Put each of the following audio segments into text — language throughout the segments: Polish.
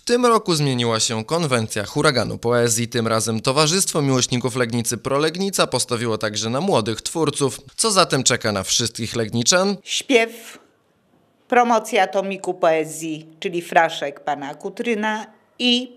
tym roku zmieniła się konwencja huraganu poezji. Tym razem Towarzystwo Miłośników Legnicy Prolegnica postawiło także na młodych twórców. Co zatem czeka na wszystkich legniczan? Śpiew, promocja tomiku poezji, czyli fraszek pana Kutryna i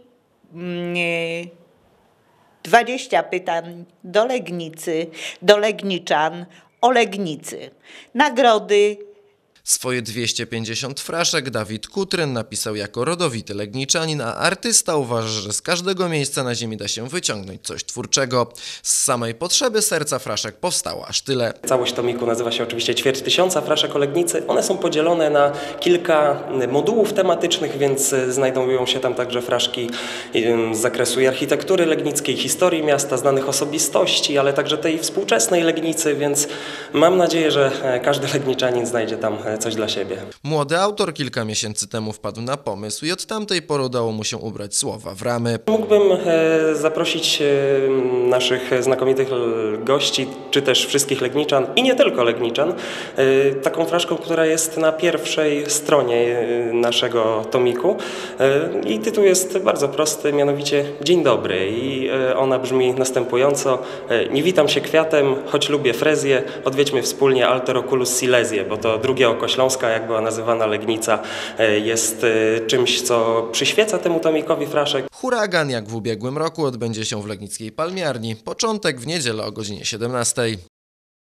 20 pytań do Legnicy, do legniczan o Legnicy. Nagrody. Swoje 250 fraszek Dawid Kutryn napisał jako rodowity legniczanin, a artysta uważa, że z każdego miejsca na ziemi da się wyciągnąć coś twórczego. Z samej potrzeby serca fraszek powstało aż tyle. Całość tomiku nazywa się oczywiście Ćwierć Tysiąca fraszek o Legnicy. One są podzielone na kilka modułów tematycznych, więc znajdują się tam także fraszki z zakresu i architektury legnickiej, historii miasta, znanych osobistości, ale także tej współczesnej Legnicy, więc mam nadzieję, że każdy legniczanin znajdzie tam coś dla siebie. Młody autor kilka miesięcy temu wpadł na pomysł i od tamtej pory udało mu się ubrać słowa w ramy. Mógłbym zaprosić naszych znakomitych gości, czy też wszystkich legniczan i nie tylko legniczan, taką fraszką, która jest na pierwszej stronie naszego tomiku. I tytuł jest bardzo prosty, mianowicie Dzień dobry. I ona brzmi następująco: nie witam się kwiatem, choć lubię frezję, odwiedźmy wspólnie Alter Oculus Silesię, bo to drugie oko Śląska, jak była nazywana Legnica, jest czymś, co przyświeca temu tomikowi fraszek. Huragan, jak w ubiegłym roku, odbędzie się w legnickiej Palmiarni. Początek w niedzielę o godzinie 17.